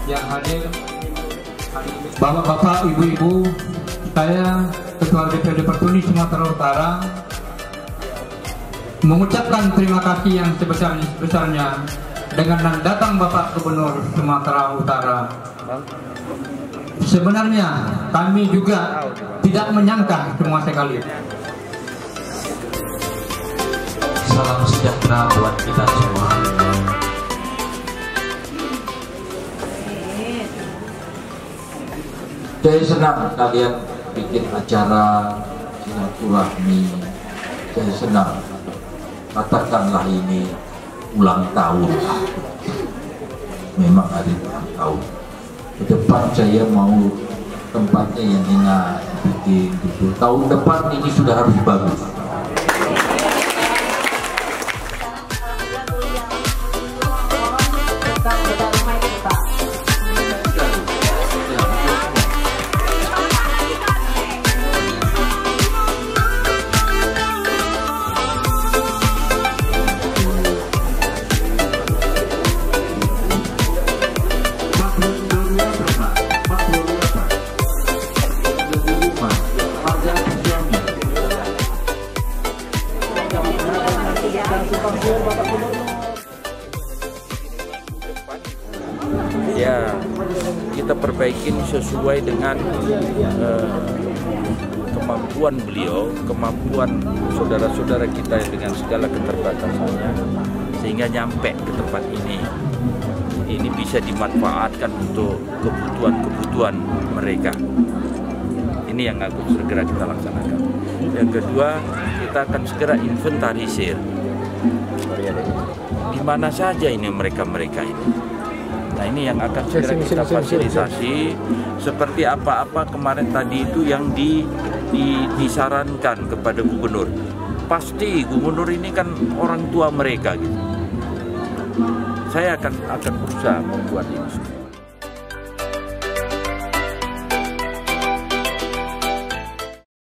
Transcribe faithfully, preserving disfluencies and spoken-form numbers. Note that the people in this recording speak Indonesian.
yang hadir, bapak-bapak, ibu-ibu, saya Ketua D P R D Pertuni Sumatera Utara mengucapkan terima kasih yang sebesar-besarnya dengan datang Bapak Gubernur Sumatera Utara. Sebenarnya kami juga tidak menyangka semua sekali. Salam sejahtera buat kita semua. Saya senang kalian bikin acara silaturahmi. Saya senang. Katakanlah ini ulang tahun. Memang hari ulang tahun. Ke depan saya mau tempatnya yang enak bikin gitu. Tahun depan ini sudah harus bagus. Ya, kita perbaikin sesuai dengan uh, kemampuan beliau, kemampuan saudara-saudara kita dengan segala keterbatasannya, sehingga nyampe ke tempat ini. Ini bisa dimanfaatkan untuk kebutuhan-kebutuhan mereka. Ini yang akan segera kita laksanakan. Yang kedua, kita akan segera inventarisir di mana saja ini mereka-mereka ini. Nah, ini yang akan segera kita fasilitasi. Seperti apa-apa kemarin tadi itu yang di, di, disarankan kepada gubernur. Pasti gubernur ini kan orang tua mereka gitu. Saya akan akan berusaha membuat ini.